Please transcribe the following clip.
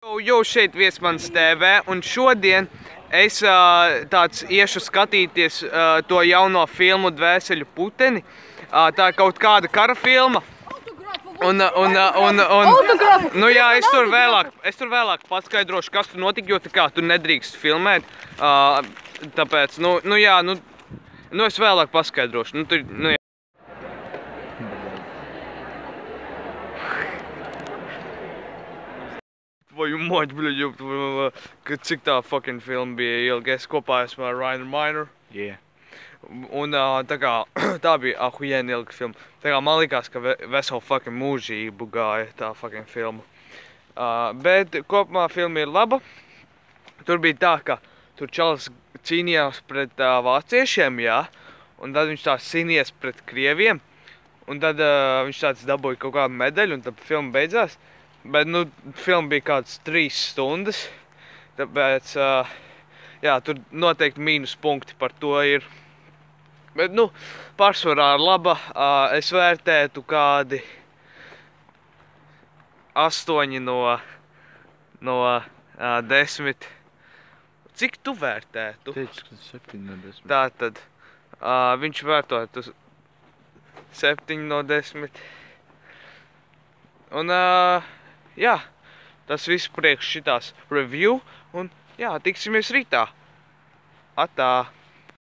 Jau šeit Viesmanis TV, un šodien es iešu skatīties to jauno filmu Dvēseļu puteni. Tā ir kaut kāda kara filma. Nu jā, es tur vēlāk paskaidrošu, kas tur notika, jo tā kā tur nedrīkst filmēt. Tāpēc, nu jā, es vēlāk paskaidrošu. Nu jā. Твою мать, блядь, ёб твою, cik tā fucking filma bija ilga. Es kopā esmu ar Rainer Miner. Yeah. Un tā kā, tā bija ahujēna ilga filma. Tā kā man likās, ka veselu fucking mūžību gāja tā fucking filma. Bet kopumā filma ir laba. Tur bija tā, ka tur čalis cīnījās pret vāciešiem, jā. Un tad viņš tā cīnījās pret krieviem. Un tad viņš tāds dabūja kaut kādu medaļu, un tad filma beidzās. Bet, filma bija kādas 3 stundas, tāpēc, jā, tur noteikti mīnus punkti par to ir. Bet, pārsvarā ir laba. Es vērtētu kādi 8 no 10. Cik tu vērtētu? Teicu, ka 7 no 10. Tātad, viņš vērtētu 7 no 10. Un, jā, tas viss priekš šitās review, un jā, tiksimies rītā. Atā!